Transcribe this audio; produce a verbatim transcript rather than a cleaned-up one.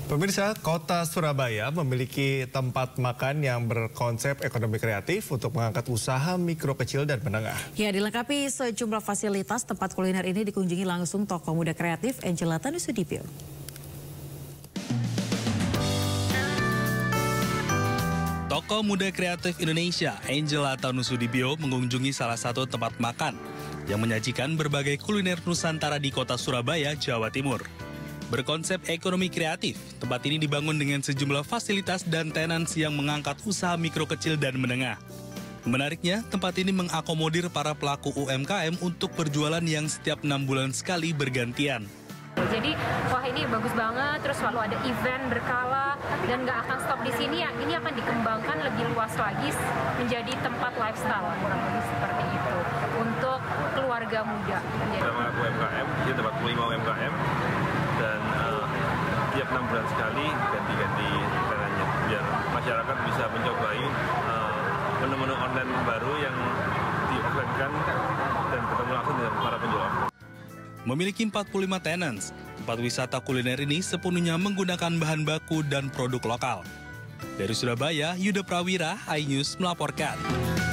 Pemirsa, Kota Surabaya memiliki tempat makan yang berkonsep ekonomi kreatif untuk mengangkat usaha mikro kecil dan menengah. Ya, dilengkapi sejumlah fasilitas, tempat kuliner ini dikunjungi langsung tokoh muda kreatif Angela Tanusudibyo. Tokoh muda kreatif Indonesia, Angela Tanusudibyo, mengunjungi salah satu tempat makan yang menyajikan berbagai kuliner Nusantara di Kota Surabaya, Jawa Timur. Berkonsep ekonomi kreatif, tempat ini dibangun dengan sejumlah fasilitas dan tenansi yang mengangkat usaha mikro kecil dan menengah. Menariknya, tempat ini mengakomodir para pelaku U M K M untuk berjualan yang setiap enam bulan sekali bergantian. Jadi, wah ini bagus banget, terus selalu ada event berkala, dan nggak akan stop di sini, ya. Ini akan dikembangkan lebih luas lagi menjadi tempat lifestyle, kurang lebih seperti itu, untuk keluarga muda. Sama U M K M, di tempat lima U M K M, dan uh, tiap enam bulan sekali ganti-ganti tenannya, biar masyarakat bisa mencobai uh, menu-menu online baru yang di-offline-kan dan ketemu langsung dengan para penjual. Memiliki empat puluh lima tenants, tempat wisata kuliner ini sepenuhnya menggunakan bahan baku dan produk lokal. Dari Surabaya, Yuda Prawira, iNews melaporkan.